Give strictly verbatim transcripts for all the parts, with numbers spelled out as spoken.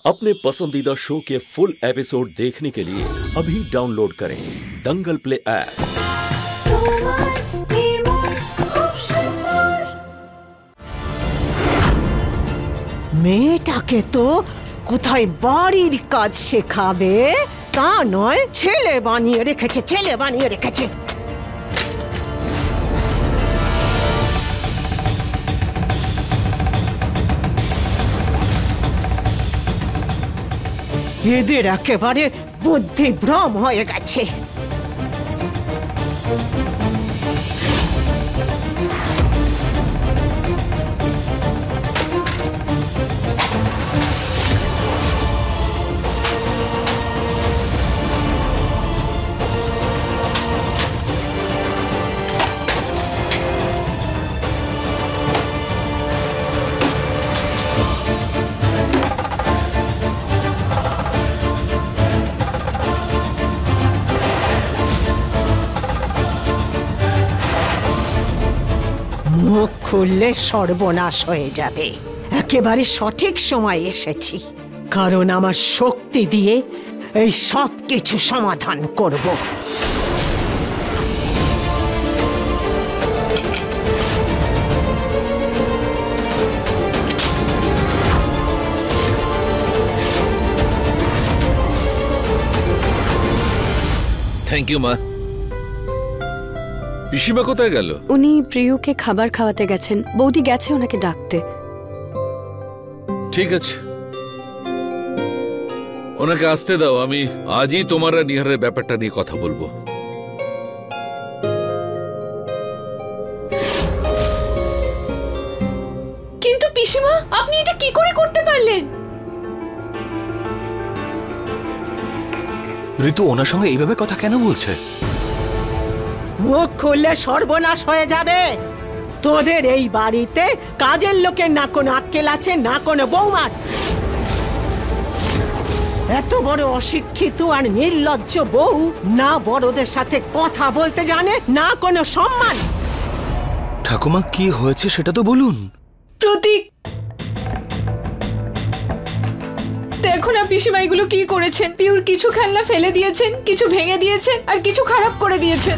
अपने पसंदीदा शो के फुल एपिसोड देखने के लिए अभी डाउनलोड करें दंगल प्ले ऐप। মেয়েটাকে তো কোথায় বাড়ির কাজ শেখাবে তা নয়, ছেলে বানিয়ে রেখেছে ছেলে বানিয়ে রেখেছে এদের একেবারে বুদ্ধিভ্রম হয়ে গেছে। মুখ খুললে সর্বনাশ হয়ে যাবে। একেবারে সঠিক সময় এসেছি, কারণ আমার শক্তি দিয়ে এই সব কিছু সমাধান করব। থ্যাংক ইউ মা। পিসিমা কোথায় গেল? উনি প্রিয়কে খাবার খাওয়াতে গেছেন, বৌদি গেছে ওনাকে ডাকতে। ঠিক আছে, ওনাকে আসতে দাও, আমি আজই তোমার আর নিহারের ব্যাপারটা নিয়ে কথা বলবো। কিন্তু পিসিমা, আপনি এটা কি করে করতে পারলেন? ঋতু ওনার সঙ্গে এইভাবে কথা কেন বলছে? মুখ খুললে সর্বনাশ হয়ে যাবে। তোদের এই বাড়িতে কাজের লোকের না কোনো আক্কেল আছে না কোনো বৌমার। এত বড় অশিক্ষিত আর নির্লজ্জ বউ, না বড়দের সাথে কথা বলতে জানে না কোনো সম্মান। ঠাকুমা কি হয়েছে সেটা তো বলুন। প্রতীক, দেখো না পিসিমা এগুলো কি করেছেন। পিউর কিছু খেলনা ফেলে দিয়েছেন, কিছু ভেঙে দিয়েছেন আর কিছু খারাপ করে দিয়েছেন।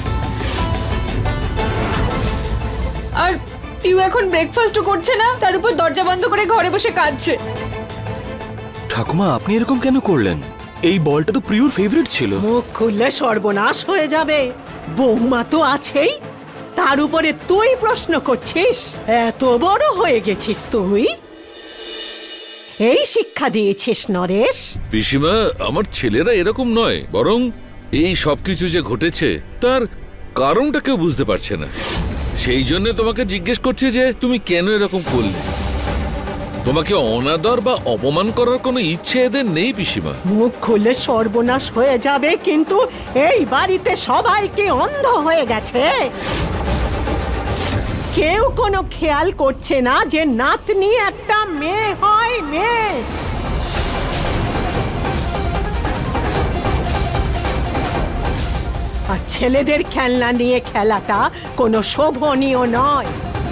আর পিউ এখন ব্রেকফাস্টও করছে না, তার উপর দরজা বন্ধ করে ঘরে বসে কাঁদছে। ঠাকুমা আপনি এরকম কেন করলেন? এই বলটা তো প্রিয়র ফেভারিট ছিল। মুখ খুললে সর্বনাশ হয়ে যাবে। বৌমা তো আছেই, তার উপরে তুই প্রশ্ন করছিস। এত বড় হয়ে গেছিস তুই, এই শিক্ষা দিয়েছিস নরেশ? পিসিমা, আমার ছেলেরা এরকম নয়, বরং এই সবকিছু যে ঘটেছে তার কারণটা কেউ বুঝতে পারছে না। সেই জন্য তোমাকে জিজ্ঞেস করছি যে তুমি কেন এরকম করলে। তোমাকে অনাদর বা অপমান করার কোনো ইচ্ছে এদের নেই পিসিমা। মুখ খুললে সর্বনাশ হয়ে যাবে, কিন্তু এই বাড়িতে সবাই কি অন্ধ হয়ে গেছে? কেউ কোনো খেয়াল করছে না যে নাতনি একটা মেয়ে হয়, মেয়ে। আর ছেলেদের খেলনা নিয়ে খেলাটা কোনো শোভনীয় নয়।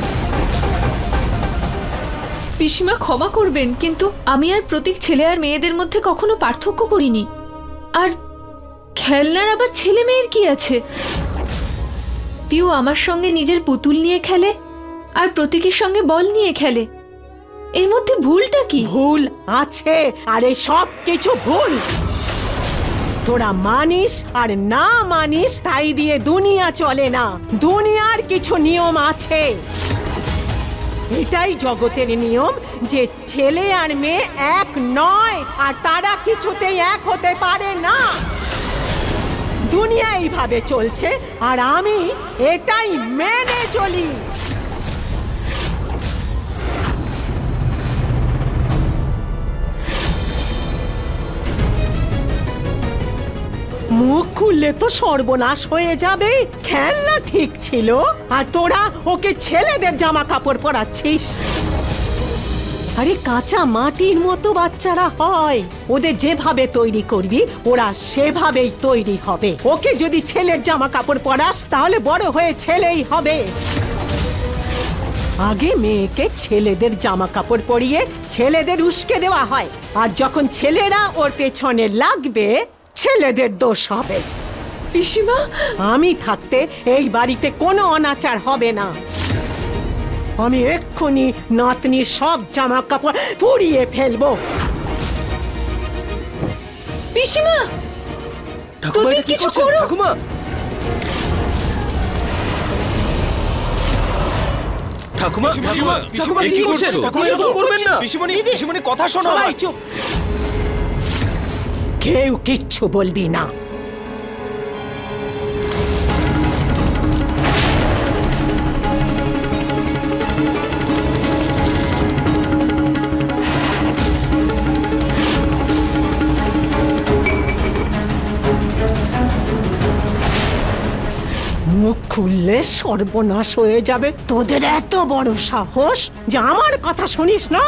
পিসিমা ক্ষমা করবেন, কিন্তু আমি আর প্রতীক ছেলে আর মেয়েদের মধ্যে কখনো পার্থক্য করিনি। আর খেলনার আবার ছেলে মেয়ের কি আছে? পিউ আমার সঙ্গে নিজের পুতুল নিয়ে খেলে আর প্রতীকের সঙ্গে বল নিয়ে খেলে, এর মধ্যে ভুলটা কি? ভুল আছে, আর এই সব কিছু ভুল। তোরা মানিস আর না মানিস তাই দিয়ে দুনিয়া চলে না। দুনিয়ার কিছু নিয়ম আছে। এটাই জগতের নিয়ম যে ছেলে আর মেয়ে এক নয়, আর তারা কিছুতেই এক হতে পারে না। দুনিয়া এইভাবে চলছে আর আমি এটাই মেনে চলি। মুখ খুললে তো সর্বনাশ হয়ে যাবে। খেলনা ঠিক ছিল আর তোরা ওকে ছেলেদের জামা কাপড় পরাচ্ছিস। আরে কাঁচা মাটির মতো বাচ্চারা হয়, ওদের যেভাবে তৈরি করবি ওরা সেভাবেই তৈরি হবে। ওকে যদি ছেলের জামা কাপড় পরাস তাহলে বড় হয়ে ছেলেই হবে। আগে মেয়েকে ছেলেদের জামা কাপড় পরিয়ে ছেলেদের উস্কে দেওয়া হয়, আর যখন ছেলেরা ওর পেছনে লাগবে ছেলেদের দোষ হবে। পিসিমা, আমি থাকতে এই বাড়িতে কোনো অনাচার হবে না। আমি এক্ষুনি নাতনির সব জামা কাপড় পুড়িয়ে ফেলবো। পিসিমা, ঠাকুমা প্রতীক, এটা কি কিছু করছেন? করো। ঠাকুমা ঠাকুমা ঠাকুমা ঠাকুমা এ কি কি করছেন? করছো? ঠাকুমা এরকম করবেন না। পিসিমণি পিসিমণি কথা শোনো। সবাই চুপ, কেউ কিচ্ছু বলবি না। মুখ খুললে সর্বনাশ হয়ে যাবে। তোদের এত বড় সাহস যে আমার কথা শুনিস না?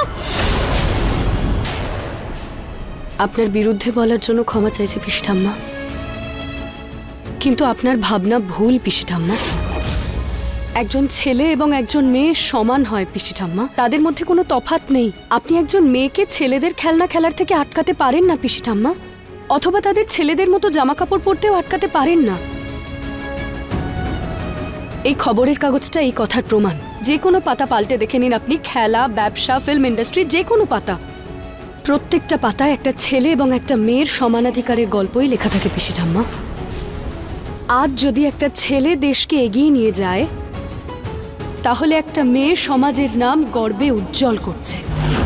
আপনার বিরুদ্ধে বলার জন্য ক্ষমা চাইছি পিসি ঠাম্মা, কিন্তু আপনার ভাবনা ভুল পিসি ঠাম্মা। একজন ছেলে এবং একজন মেয়ে সমান হয় পিসি ঠাম্মা, তাদের মধ্যে কোনো তফাৎ নেই। আপনি একজন মেয়েকে ছেলেদের খেলনা খেলার থেকে আটকাতে পারেন না পিসি ঠাম্মা, অথবা তাদের ছেলেদের মতো জামা কাপড় পরতেও আটকাতে পারেন না। এই খবরের কাগজটা এই কথার প্রমাণ। যে কোনো পাতা পাল্টে দেখে নিন আপনি, খেলা, ব্যবসা, ফিল্ম ইন্ডাস্ট্রি, যে কোনো পাতা, প্রত্যেকটা পাতায় একটা ছেলে এবং একটা মেয়ের সমানাধিকারের গল্পই লেখা থাকে পিসি ঠাম্মা। আজ যদি একটা ছেলে দেশকে এগিয়ে নিয়ে যায়, তাহলে একটা মেয়ে সমাজের নাম গর্বে উজ্জ্বল করছে।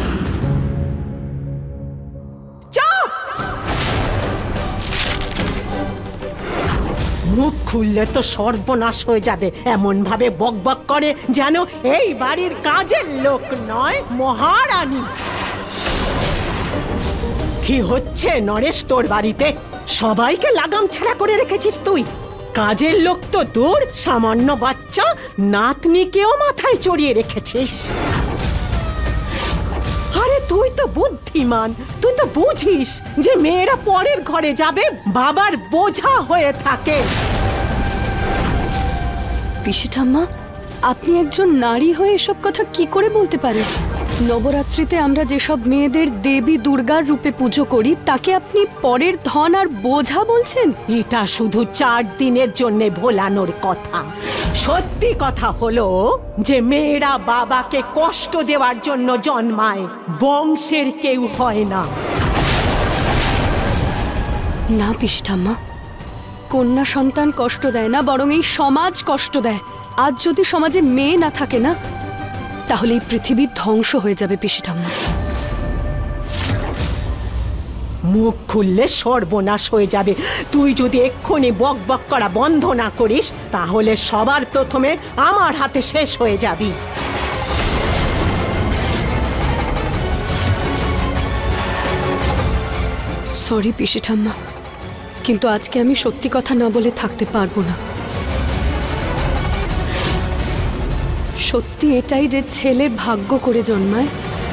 মুখ খুললে তো সর্বনাশ হয়ে যাবে। এমন ভাবে বকবক করে যেন এই বাড়ির কাজের লোক নয়, মহারানী। কি হচ্ছে নরেশ তোর বাড়িতে? সবাইকে লাগাম ছাড়া করে রেখেছিস তুই। কাজের লোক তো দূর, সামান্য বাচ্চা নাতনিকেও মাথায় চড়িয়ে রেখেছিস। আরে তুই তো বুদ্ধিমান, তুই তো বুঝিস যে মেয়েরা পরের ঘরে যাবে বাবার বোঝা হয়ে থাকে। পিসি ঠাম্মা, আপনি একজন নারী হয়ে এসব কথা কি করে বলতে পারেন? নবরাত্রিতে আমরা যেসব মেয়েদের দেবী দুর্গার রূপে পুজো করি, তাকে আপনি পরের ধন আর বোঝা বলছেন? এটা শুধু চার দিনের জন্য ভোলানোর কথা। সত্যি কথা হলো যে মেয়েরা বাবাকে কষ্ট দেওয়ার জন্য জন্মায়, বংশের কেউ হয় না। না পিসি ঠাম্মা, কন্যা সন্তান কষ্ট দেয় না, বরং এই সমাজ কষ্ট দেয়। আজ যদি সমাজে মেয়ে না থাকে না, তাহলে এই পৃথিবী ধ্বংস হয়ে যাবে পিসি ঠাম্মা। মুখ খুললে সর্বনাশ হয়ে যাবে। তুই যদি এক্ষুনি বক বক করা বন্ধ না করিস, তাহলে সবার প্রথমে আমার হাতে শেষ হয়ে যাবি। সরি পিসি ঠাম্মা, কিন্তু আজকে আমি সত্যি কথা না বলে থাকতে পারবো না। সত্যি এটাই যে ছেলে ভাগ্য করে জন্মায়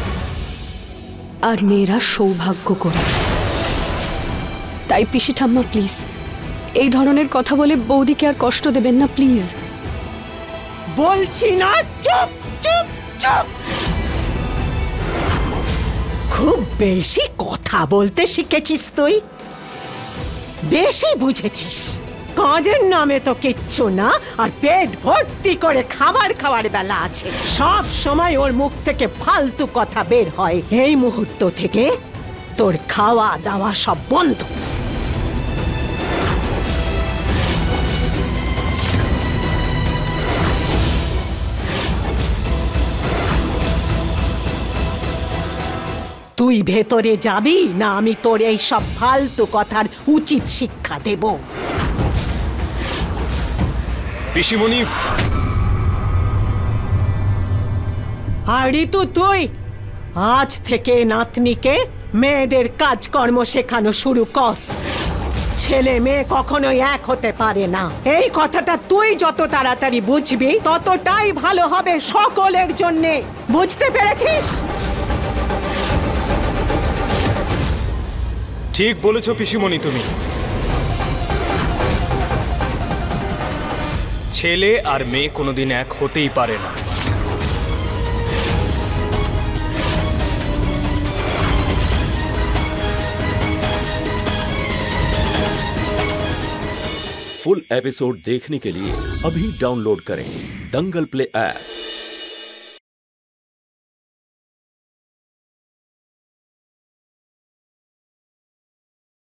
আর মেয়েরা সৌভাগ্য করে। তাই পিসি ঠাম্মা প্লিজ এই ধরনের কথা বলে বৌদিকে আর কষ্ট দেবেন না প্লিজ। বলছি না, চুপ চুপ চুপ। খুব বেশি কথা বলতে শিখেছিস তুই, বেশি বুঝেছিস। কাজের নামে তো কিচ্ছু না, আর পেট ভর্তি করে খাবার খাওয়ার বেলা আছে। সব সময় ওর মুখ থেকে ফালতু কথা বের হয়। এই মুহূর্ত থেকে তোর খাওয়া দাওয়া সব বন্ধ। তুই ভেতরে যাবি না আমি তোর এই সব ফালতু কথার উচিত শিক্ষা দেব? পিসিমণি, আর ঋতু তুই আজ থেকে নাতনিকে মেয়েদের কাজকর্ম শেখানো শুরু কর। ছেলে মেয়ে কখনোই এক হতে পারে না। এই কথাটা তুই যত তাড়াতাড়ি বুঝবি ততটাই ভালো হবে সকলের জন্যে। বুঝতে পেরেছিস? ঠিক বলেছ পিসিমণি তুমি। ছেলে আর মেয়ে কোনোদিন এক হতেই পারে না। फुल एपिसोड देखने के लिए अभी डाउनलोड करें दंगल प्ले ऐप।